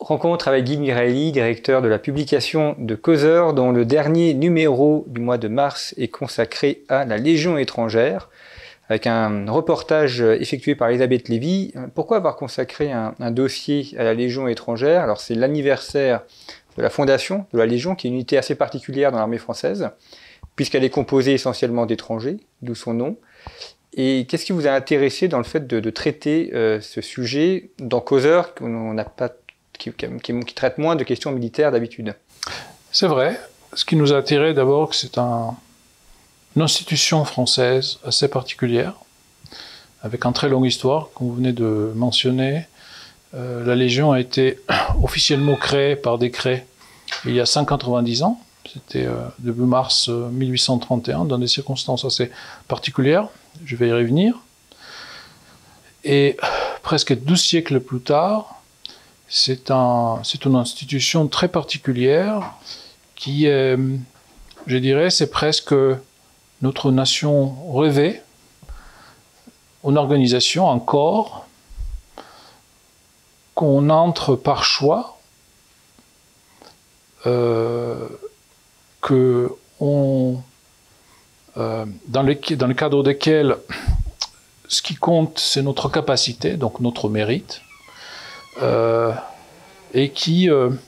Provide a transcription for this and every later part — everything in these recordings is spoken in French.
Rencontre avec Guy Miraili, directeur de la publication de Causeur, dont le dernier numéro du mois de mars est consacré à la Légion étrangère, avec un reportage effectué par Elisabeth Lévy. Pourquoi avoir consacré un dossier à la Légion étrangère? Alors c'est l'anniversaire de la fondation de la Légion, qui est une unité assez particulière dans l'armée française, puisqu'elle est composée essentiellement d'étrangers, d'où son nom. Et qu'est-ce qui vous a intéressé dans le fait de traiter ce sujet dans Causeur, qui traite moins de questions militaires d'habitude? C'est vrai. Ce qui nous a attiré d'abord, c'est une institution française assez particulière, avec une très longue histoire, comme vous venez de mentionner. La Légion a été officiellement créée par décret il y a 190 ans. C'était début mars 1831, dans des circonstances assez particulières. Je vais y revenir. Et presque 12 siècles plus tard, c'est une institution très particulière qui, je dirais, c'est presque notre nation rêvée, une organisation, un corps, qu'on entre par choix, dans le cadre desquels ce qui compte, c'est notre capacité, donc notre mérite, et qui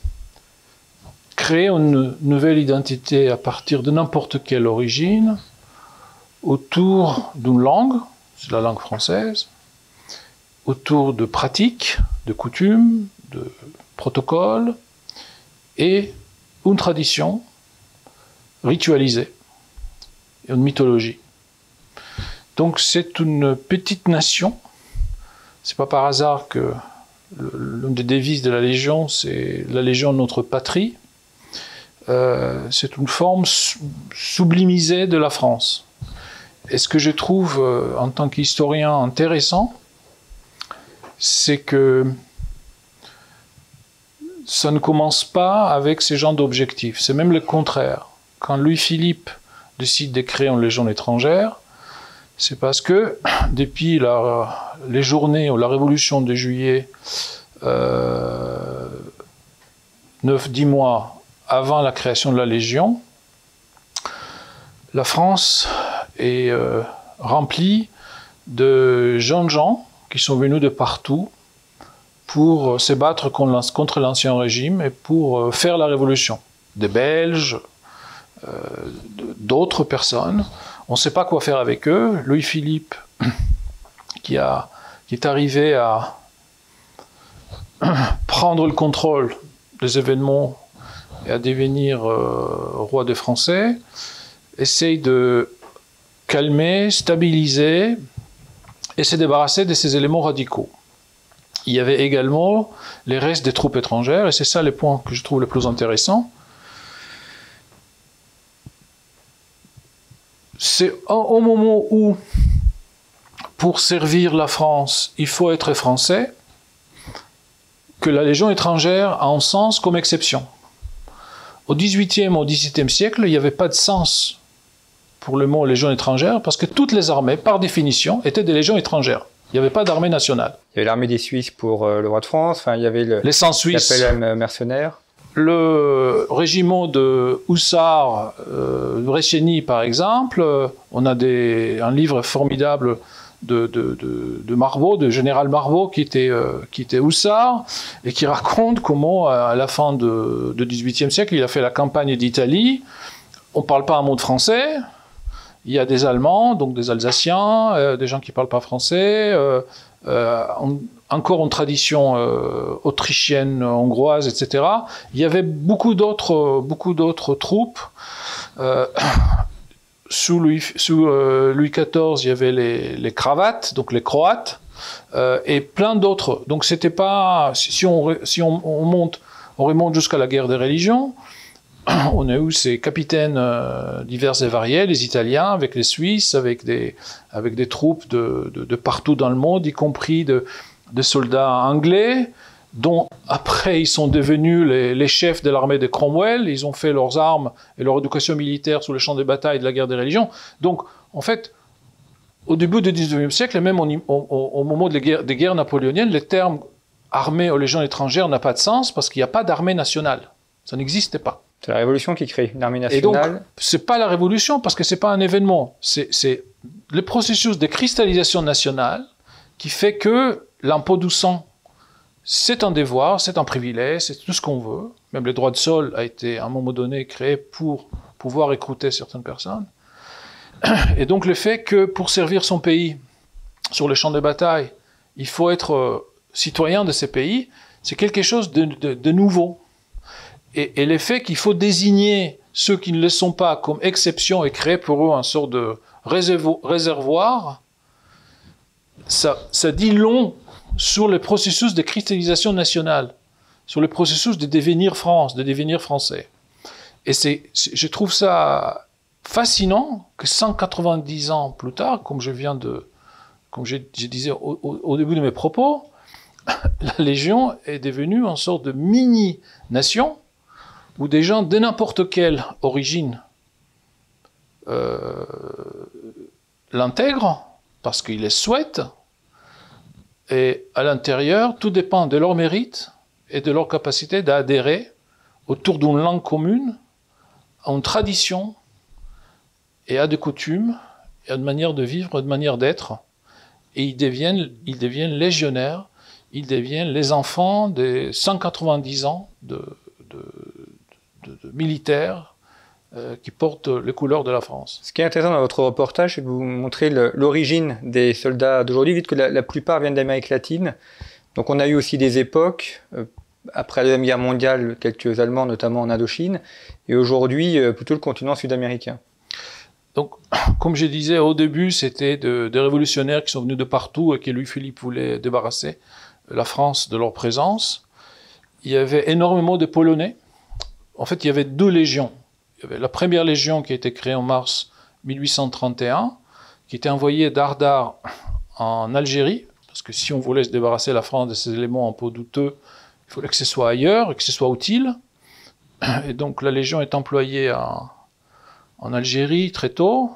crée une nouvelle identité à partir de n'importe quelle origine, autour d'une langue, c'est la langue française, autour de pratiques, de coutumes, de protocoles, et une tradition ritualisée, une mythologie. Donc c'est une petite nation. C'est pas par hasard que l'une des devises de la Légion, c'est la Légion de notre patrie. C'est une forme sublimisée de la France. Et ce que je trouve, en tant qu'historien, intéressant, c'est que ça ne commence pas avec ces genres d'objectifs. C'est même le contraire. Quand Louis-Philippe décide de créer une Légion étrangère, c'est parce que depuis les journées ou la Révolution de juillet, 9-10 mois avant la création de la Légion, la France est remplie de jeunes gens qui sont venus de partout pour se battre contre l'ancien régime et pour faire la révolution. Des Belges, d'autres personnes. On ne sait pas quoi faire avec eux. Louis-Philippe, qui est arrivé à prendre le contrôle des événements et à devenir roi des Français, essaye de calmer, stabiliser et se débarrasser de ces éléments radicaux. Il y avait également les restes des troupes étrangères, et c'est ça les points que je trouve les plus intéressants. C'est au moment où, pour servir la France, il faut être français, que la Légion étrangère a un sens comme exception. Au XVIIIe et au XVIIe siècle, il n'y avait pas de sens pour le mot Légion étrangère, parce que toutes les armées, par définition, étaient des légions étrangères. Il n'y avait pas d'armée nationale. Il y avait l'armée des Suisses pour le roi de France, il y avait les 100 Suisses, l'appel mercenaires. Le régiment de hussards Bresciani, par exemple, on a un livre formidable de Marbeau, de général Marbeau, qui était hussard, et qui raconte comment, à la fin du XVIIIe siècle, il a fait la campagne d'Italie. On ne parle pas un mot de français. Il y a des Allemands, donc des Alsaciens, des gens qui ne parlent pas français, encore une tradition autrichienne, hongroise, etc. Il y avait beaucoup d'autres troupes. Sous Louis XIV, il y avait les cravates, donc les Croates, et plein d'autres. Donc c'était pas... Si on remonte jusqu'à la guerre des religions, on a eu ces capitaines divers et variés, les Italiens, avec les Suisses, avec des troupes de partout dans le monde, y compris de soldats anglais, dont après ils sont devenus les chefs de l'armée de Cromwell. Ils ont fait leurs armes et leur éducation militaire sur les champs de bataille de la guerre des religions. Donc, en fait, au début du XIXe siècle, et même au moment des guerres napoléoniennes, les termes armée aux légions étrangères n'a pas de sens parce qu'il n'y a pas d'armée nationale. Ça n'existait pas. C'est la Révolution qui crée une armée nationale. Et donc, ce n'est pas la Révolution parce que ce n'est pas un événement. C'est le processus de cristallisation nationale qui fait que l'impôt du sang, c'est un devoir, c'est un privilège, c'est tout ce qu'on veut. Même le droit de sol a été à un moment donné créé pour pouvoir écouter certaines personnes. Et donc le fait que pour servir son pays sur le champ de bataille, il faut être citoyen de ces pays, c'est quelque chose de nouveau. Et l'effet qu'il faut désigner ceux qui ne le sont pas comme exception et créer pour eux un sort de réservoir, ça dit long sur le processus de cristallisation nationale, sur le processus de devenir France, de devenir français. Et je trouve ça fascinant que 190 ans plus tard, comme je disais au début de mes propos, la Légion est devenue une sorte de mini-nation où des gens de n'importe quelle origine l'intègrent parce qu'ils les souhaitent. Et à l'intérieur, tout dépend de leur mérite et de leur capacité d'adhérer autour d'une langue commune, à une tradition et à des coutumes, et à une manière de vivre, une manière d'être. Et ils deviennent légionnaires, ils deviennent les enfants des 190 ans de militaires qui portent les couleurs de la France. Ce qui est intéressant dans votre reportage, c'est que vous montrez l'origine des soldats d'aujourd'hui. Vous dites que la plupart viennent d'Amérique latine. Donc on a eu aussi des époques, après la Deuxième Guerre mondiale, quelques Allemands, notamment en Indochine, et aujourd'hui, plutôt le continent sud-américain. Donc, comme je disais au début, c'était des révolutionnaires qui sont venus de partout et que Louis-Philippe voulait débarrasser la France de leur présence. Il y avait énormément de Polonais. En fait, il y avait deux légions. Il y avait la première légion qui a été créée en mars 1831, qui était envoyée d'Ardar en Algérie, parce que si on voulait se débarrasser la France de ces éléments un peu douteux, il fallait que ce soit ailleurs et que ce soit utile. Et donc la légion est employée en Algérie très tôt.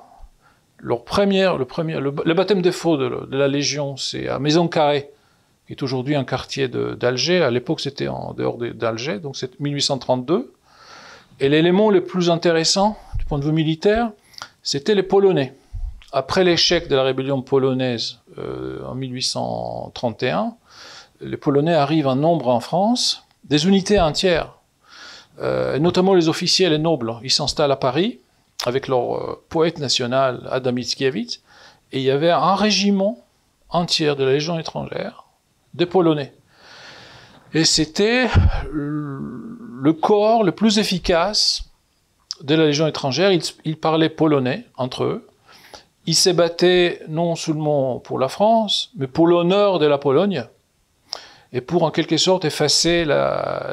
Le baptême de feu de la légion, c'est à Maison Carrée, qui est aujourd'hui un quartier d'Alger. À l'époque, c'était en dehors d'Alger, donc c'est 1832. Et l'élément le plus intéressant, du point de vue militaire, c'était les Polonais. Après l'échec de la rébellion polonaise en 1831, les Polonais arrivent en nombre en France, des unités entières, notamment les officiers et les nobles. Ils s'installent à Paris avec leur poète national Adam Mickiewicz, et il y avait un régiment entier de la Légion étrangère, des Polonais. Et c'était le corps le plus efficace de la Légion étrangère. Ils parlaient polonais entre eux. Ils se battaient non seulement pour la France, mais pour l'honneur de la Pologne, et pour en quelque sorte effacer la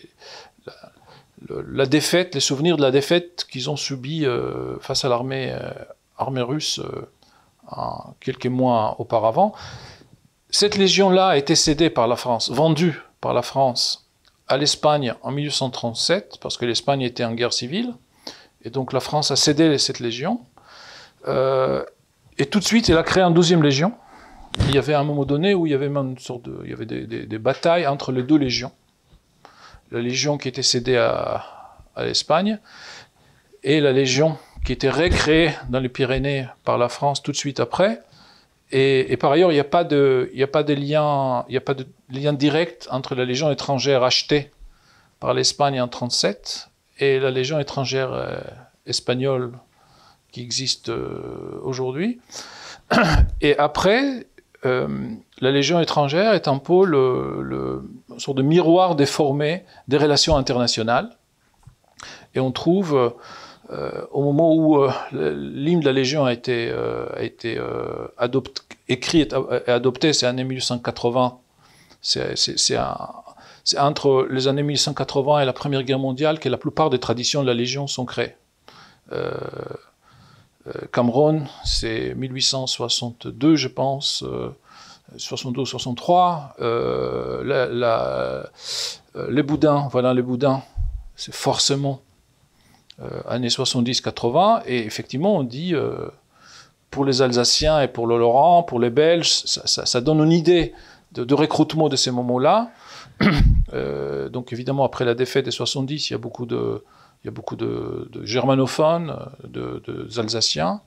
défaite, les souvenirs de la défaite qu'ils ont subie face à l'armée russe quelques mois auparavant. Cette légion-là a été cédée par la France, vendue par la France à l'Espagne en 1837, parce que l'Espagne était en guerre civile, et donc la France a cédé cette légion. Et tout de suite, elle a créé une deuxième légion. Il y avait un moment donné où il y avait même il y avait des batailles entre les deux légions. La légion qui était cédée à l'Espagne et la légion qui était recréée dans les Pyrénées par la France tout de suite après. Et par ailleurs, il n'y a pas de lien direct entre la légion étrangère achetée par l'Espagne en 1937 et la légion étrangère espagnole qui existe aujourd'hui. Et après, la Légion étrangère est un peu une sorte de miroir déformé des relations internationales. Et on trouve, au moment où l'hymne de la Légion a été écrit et adopté, c'est l'année 1880. C'est entre les années 1880 et la Première Guerre mondiale que la plupart des traditions de la Légion sont créées. Cameroun, c'est 1862, je pense, 62-63. Les Boudins, c'est forcément années 70-80. Et effectivement, on dit, pour les Alsaciens et pour le Lorrain, pour les Belges, ça donne une idée de recrutement de ces moments-là. Donc évidemment, après la défaite des 70, il y a beaucoup de germanophones, d'Alsaciens.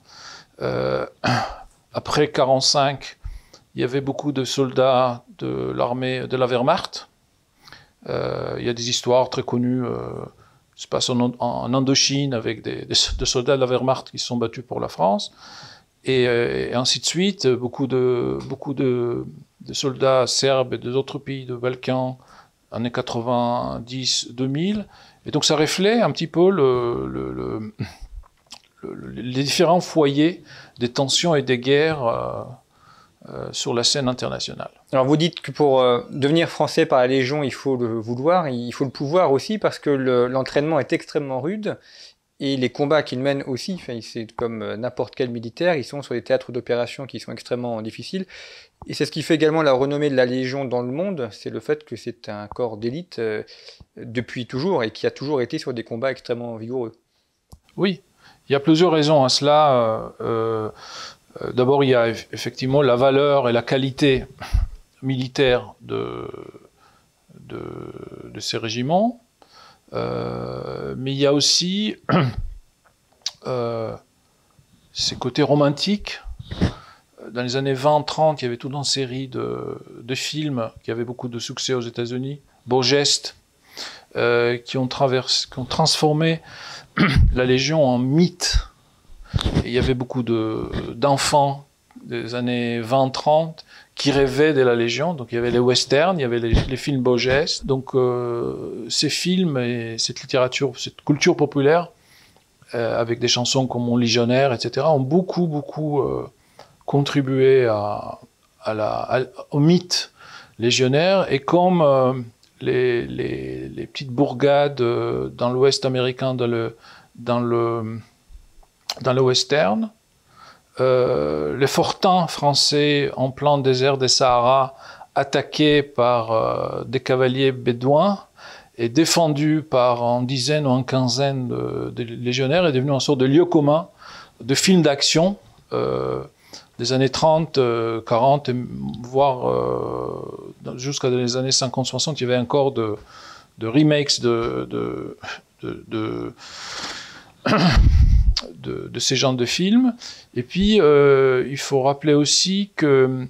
Après 45, il y avait beaucoup de soldats de l'armée de la Wehrmacht. Il y a des histoires très connues. Se passe en Indochine avec des soldats de la Wehrmacht qui se sont battus pour la France. Et ainsi de suite, beaucoup de soldats serbes et d'autres pays de Balkans, années 90-2000. Et donc ça reflète un petit peu les différents foyers des tensions et des guerres sur la scène internationale. Alors vous dites que pour devenir français par la Légion, il faut le vouloir, il faut le pouvoir aussi, parce que l'entraînement est extrêmement rude. Et les combats qu'ils mènent aussi, c'est comme n'importe quel militaire, ils sont sur des théâtres d'opération qui sont extrêmement difficiles. Et c'est ce qui fait également la renommée de la Légion dans le monde, c'est le fait que c'est un corps d'élite depuis toujours et qui a toujours été sur des combats extrêmement vigoureux. Oui, il y a plusieurs raisons à cela. D'abord, il y a effectivement la valeur et la qualité militaire de ces régiments. Mais il y a aussi ces côtés romantiques. Dans les années 20-30, il y avait toute une série de films qui avaient beaucoup de succès aux États-Unis, Beau Geste, qui ont transformé la Légion en mythe. Et il y avait beaucoup d'enfants des années 20-30 qui rêvaient de la Légion. Donc il y avait les westerns, il y avait les films Beau Geste. Donc ces films et cette littérature, cette culture populaire, avec des chansons comme Mon Légionnaire, etc., ont beaucoup contribué au mythe légionnaire. Et comme les petites bourgades dans l'Ouest américain, dans le western, les fortins français en plein désert des Sahara, attaqués par des cavaliers bédouins et défendus par une dizaine ou une quinzaine de légionnaires, est devenu une sorte de lieu commun de films d'action des années 30, 40, voire jusqu'à les années 50-60. Il y avait encore de remakes de ces genres de films. Et puis, il faut rappeler aussi que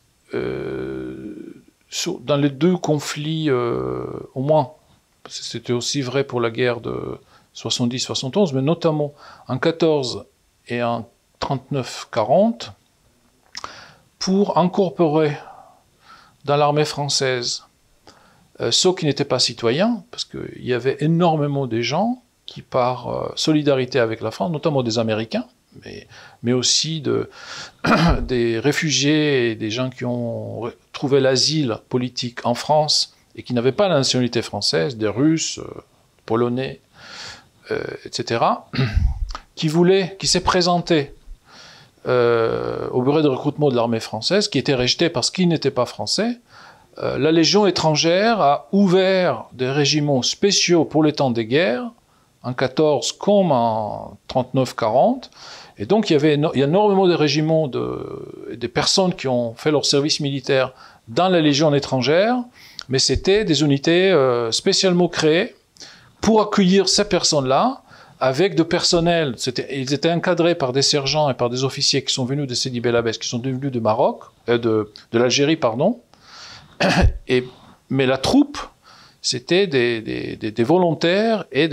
dans les deux conflits, au moins, c'était aussi vrai pour la guerre de 70-71, mais notamment en 14 et en 39-40, pour incorporer dans l'armée française ceux qui n'étaient pas citoyens, parce qu'il y avait énormément de gens qui, par solidarité avec la France, notamment des Américains, mais aussi des réfugiés et des gens qui ont trouvé l'asile politique en France et qui n'avaient pas la nationalité française, des Russes, Polonais, etc., qui s'est présenté au bureau de recrutement de l'armée française, qui était rejeté parce qu'il n'était pas français. La Légion étrangère a ouvert des régiments spéciaux pour les temps des guerres, en 14 comme en 39-40. Et donc, il y a énormément de régiments des personnes qui ont fait leur service militaire dans la Légion étrangère, mais c'était des unités spécialement créées pour accueillir ces personnes-là avec de personnel. Ils étaient encadrés par des sergents et par des officiers qui sont venus de Sidi Bel Abbès, qui sont venus de Maroc, de l'Algérie, pardon. Mais la troupe, c'était des volontaires et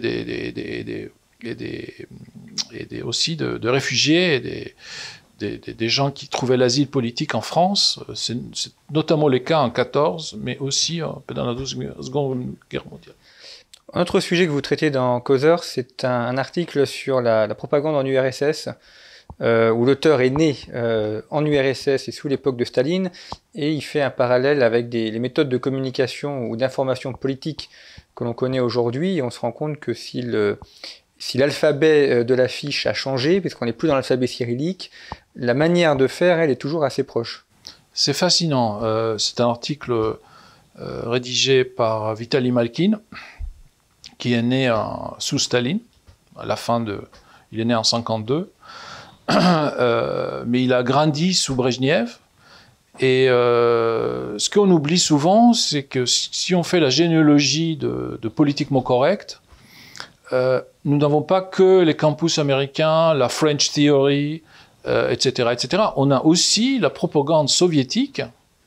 aussi de réfugiés et des gens qui trouvaient l'asile politique en France. C'est notamment le cas en 14, mais aussi dans la Seconde Guerre mondiale. Un autre sujet que vous traitez dans Causeur, c'est un article sur la propagande en URSS, où l'auteur est né en URSS et sous l'époque de Staline, et il fait un parallèle avec les méthodes de communication ou d'information politique que l'on connaît aujourd'hui, et on se rend compte que si l'alphabet de la fiche a changé, puisqu'on n'est plus dans l'alphabet cyrillique, la manière de faire, elle est toujours assez proche. C'est fascinant. C'est un article rédigé par Vitaly Malkin, qui est né sous Staline, il est né en 52, mais il a grandi sous Brejnev, Et ce qu'on oublie souvent, c'est que si on fait la généalogie de politiquement correct, nous n'avons pas que les campus américains, la French Theory, etc., etc. On a aussi la propagande soviétique,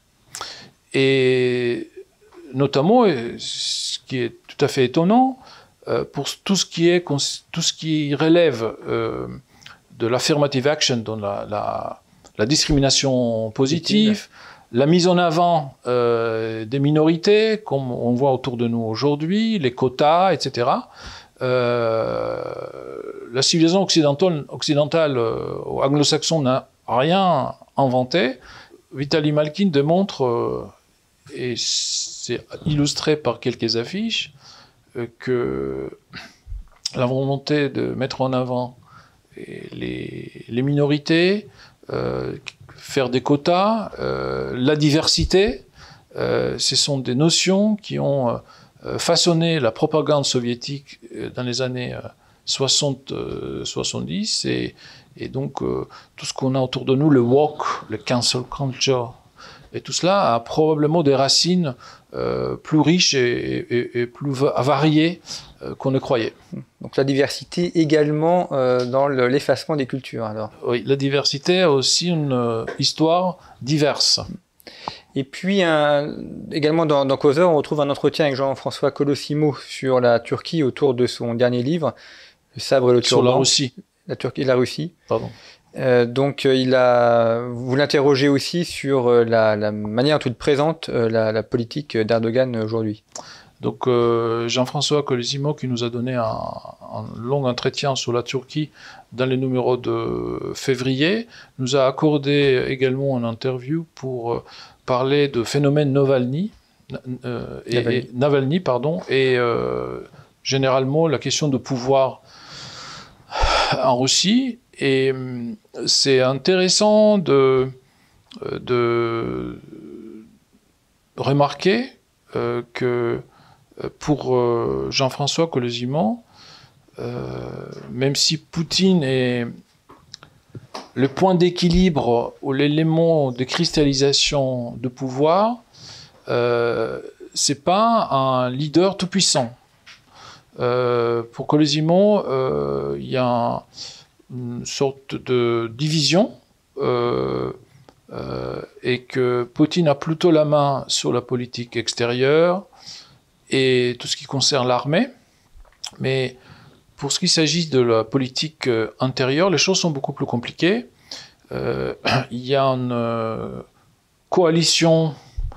et notamment, ce qui est tout à fait étonnant, pour tout ce qui relève de l'affirmative action, dans la discrimination positive, la mise en avant des minorités, comme on voit autour de nous aujourd'hui, les quotas, etc. La civilisation occidentale anglo-saxonne n'a rien inventé. Vitaly Malkin démontre, et c'est illustré par quelques affiches, que la volonté de mettre en avant les minorités, faire des quotas, la diversité, ce sont des notions qui ont façonné la propagande soviétique dans les années 60-70, et donc tout ce qu'on a autour de nous, le woke, le cancel culture, et tout cela a probablement des racines plus riches et plus variées qu'on ne croyait. Donc la diversité également dans l'effacement des cultures, alors. Oui, la diversité a aussi une histoire diverse. Et puis, également dans Causeur, on retrouve un entretien avec Jean-François Colosimo sur la Turquie autour de son dernier livre, Le sabre et le turban. Sur la Russie. La Turquie et la Russie. Pardon. Donc, vous l'interrogez aussi sur la manière dont il présente la politique d'Erdogan aujourd'hui. Donc, Jean-François Colosimo, qui nous a donné un long entretien sur la Turquie dans les numéros de février, nous a accordé également une interview pour parler de phénomène Navalny, et généralement la question de pouvoir en Russie. Et c'est intéressant de remarquer que pour Jean-François Colosimo, même si Poutine est le point d'équilibre ou l'élément de cristallisation de pouvoir, c'est pas un leader tout-puissant. Pour Colosimo, il y a une sorte de division, et que Poutine a plutôt la main sur la politique extérieure et tout ce qui concerne l'armée. Mais pour ce qui s'agit de la politique intérieure, les choses sont beaucoup plus compliquées. Il y a une coalition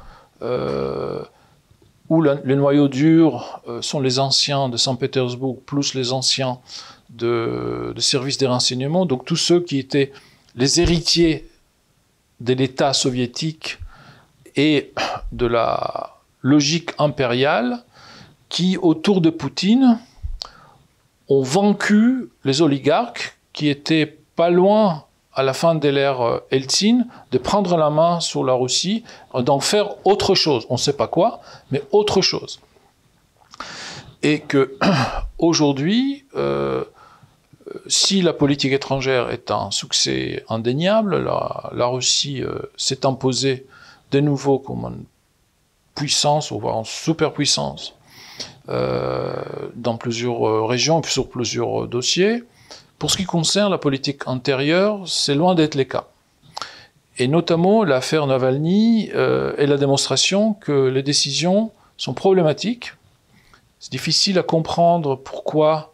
où les noyaux durs sont les anciens de Saint-Pétersbourg, plus les anciens de services des renseignements, donc tous ceux qui étaient les héritiers de l'État soviétique et de la logique impériale, qui, autour de Poutine, ont vaincu les oligarques qui étaient pas loin, à la fin de l'ère Eltsine, de prendre la main sur la Russie, d'en faire autre chose. On ne sait pas quoi, mais autre chose. Et que aujourd'hui, si la politique étrangère est un succès indéniable, la Russie s'est imposée de nouveau comme une puissance, voire une superpuissance, dans plusieurs régions et sur plusieurs dossiers. Pour ce qui concerne la politique intérieure, c'est loin d'être le cas. Et notamment, l'affaire Navalny est la démonstration que les décisions sont problématiques. C'est difficile à comprendre pourquoi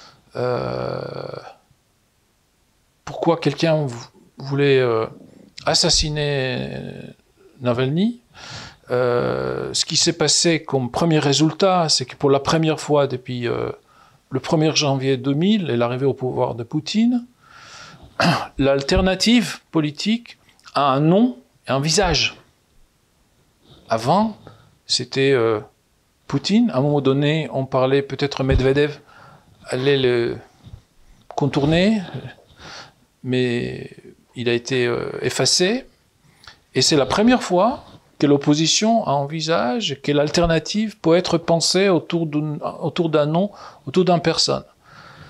quelqu'un voulait assassiner Navalny. Ce qui s'est passé comme premier résultat, c'est que pour la première fois depuis le 1er janvier 2000 et l'arrivée au pouvoir de Poutine, l'alternative politique a un nom et un visage. Avant, c'était Poutine. À un moment donné, on parlait peut-être Medvedev allait le contourner, mais il a été effacé. Et c'est la première fois que l'opposition envisage que l'alternative peut être pensée autour d'un nom, autour d'une personne.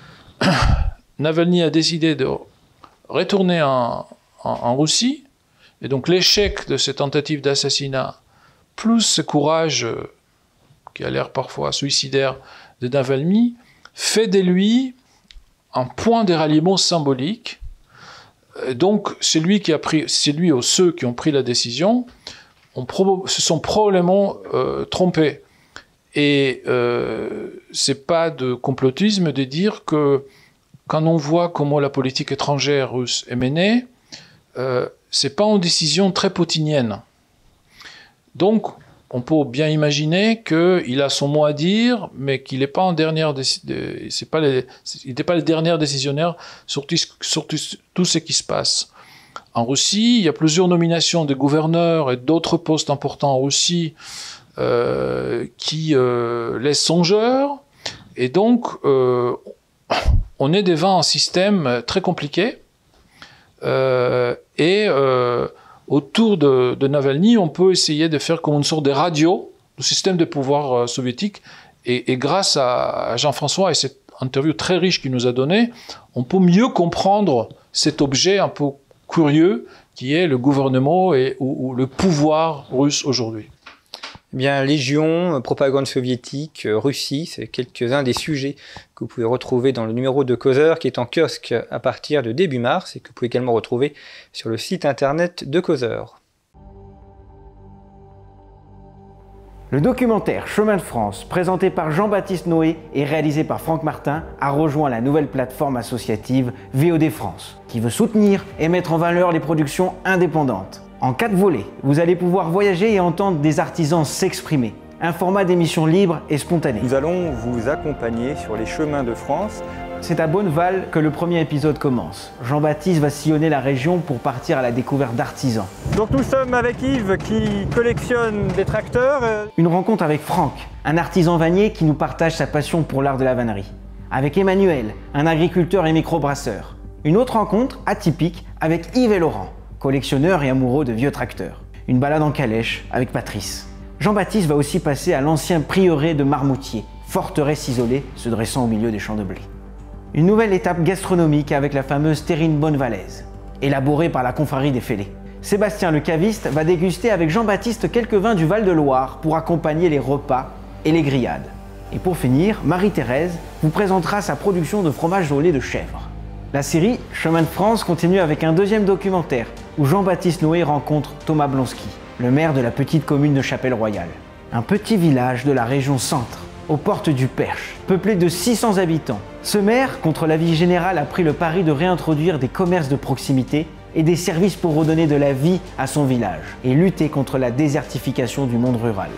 Navalny a décidé de retourner en Russie, Et donc l'échec de ces tentatives d'assassinat, plus ce courage qui a l'air parfois suicidaire de Navalny, fait de lui un point de ralliement symbolique. Et donc c'est lui ou ceux qui ont pris la décision se sont probablement trompés. Et c'est pas de complotisme de dire que quand on voit comment la politique étrangère russe est menée, c'est pas une décision très poutinienne. Donc, on peut bien imaginer qu'il a son mot à dire, mais qu'il n'est pas en dernière il n'était pas le dernier décisionnaire sur tout ce qui se passe. En Russie, il y a plusieurs nominations de gouverneurs et d'autres postes importants en Russie qui laissent songeur. Et donc, on est devant un système très compliqué. Autour de Navalny, on peut essayer de faire comme une sorte de radio du système de pouvoir soviétique. Et grâce à Jean-François et cette interview très riche qu'il nous a donnée, on peut mieux comprendre cet objet un peu curieux qui est le gouvernement ou le pouvoir russe aujourd'hui. Eh bien, Légion, propagande soviétique, Russie, c'est quelques-uns des sujets que vous pouvez retrouver dans le numéro de Causeur qui est en kiosque à partir de début mars et que vous pouvez également retrouver sur le site internet de Causeur. Le documentaire Chemin de France, présenté par Jean-Baptiste Noé et réalisé par Franck Martin, a rejoint la nouvelle plateforme associative VOD France, qui veut soutenir et mettre en valeur les productions indépendantes. En 4 volets, vous allez pouvoir voyager et entendre des artisans s'exprimer. Un format d'émission libre et spontané. Nous allons vous accompagner sur les chemins de France. C'est à Bonneval que le premier épisode commence. Jean-Baptiste va sillonner la région pour partir à la découverte d'artisans. Donc nous sommes avec Yves qui collectionne des tracteurs. Une rencontre avec Franck, un artisan vannier qui nous partage sa passion pour l'art de la vannerie. Avec Emmanuel, un agriculteur et microbrasseur. Une autre rencontre atypique avec Yves et Laurent, collectionneurs et amoureux de vieux tracteurs. Une balade en calèche avec Patrice. Jean-Baptiste va aussi passer à l'ancien prieuré de Marmoutier, forteresse isolée se dressant au milieu des champs de blé. Une nouvelle étape gastronomique avec la fameuse terrine bonnevalaise, élaborée par la confrérie des Fêlés. Sébastien le caviste va déguster avec Jean-Baptiste quelques vins du Val-de-Loire pour accompagner les repas et les grillades. Et pour finir, Marie-Thérèse vous présentera sa production de fromage au lait de chèvre. La série Chemin de France continue avec un deuxième documentaire où Jean-Baptiste Noé rencontre Thomas Blonsky, le maire de la petite commune de Chapelle-Royale. Un petit village de la région Centre, aux portes du Perche, peuplé de 600 habitants. Ce maire, contre l'avis général, a pris le pari de réintroduire des commerces de proximité et des services pour redonner de la vie à son village et lutter contre la désertification du monde rural.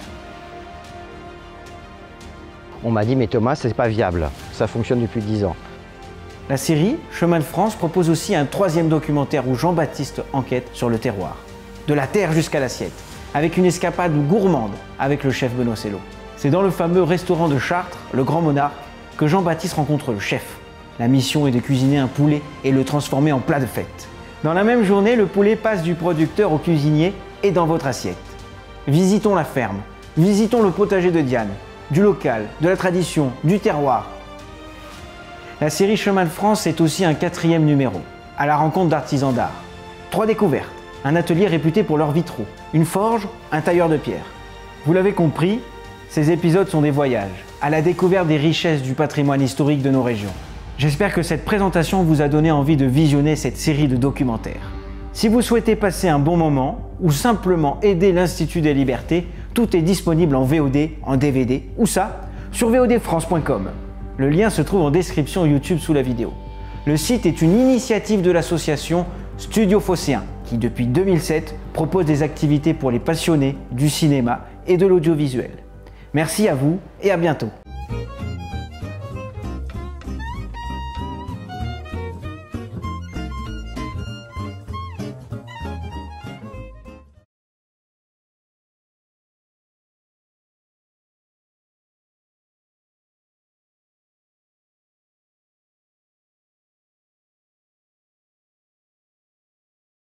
On m'a dit, mais Thomas, c'est pas viable, ça fonctionne depuis 10 ans. La série Chemin de France propose aussi un troisième documentaire où Jean-Baptiste enquête sur le terroir. De la terre jusqu'à l'assiette, avec une escapade gourmande avec le chef Benoît Sello. C'est dans le fameux restaurant de Chartres, le Grand Monarque, que Jean-Baptiste rencontre le chef. La mission est de cuisiner un poulet et le transformer en plat de fête. Dans la même journée, le poulet passe du producteur au cuisinier et dans votre assiette. Visitons la ferme, visitons le potager de Diane, du local, de la tradition, du terroir. La série Chemin de France est aussi un 4e numéro, à la rencontre d'artisans d'art. 3 découvertes, un atelier réputé pour leurs vitraux, une forge, un tailleur de pierre. Vous l'avez compris, ces épisodes sont des voyages, à la découverte des richesses du patrimoine historique de nos régions. J'espère que cette présentation vous a donné envie de visionner cette série de documentaires. Si vous souhaitez passer un bon moment ou simplement aider l'Institut des Libertés, tout est disponible en VOD, en DVD, ou ça, sur vodfrance.com. Le lien se trouve en description YouTube sous la vidéo. Le site est une initiative de l'association Studio Phocéen, qui depuis 2007 propose des activités pour les passionnés du cinéma et de l'audiovisuel. Merci à vous et à bientôt.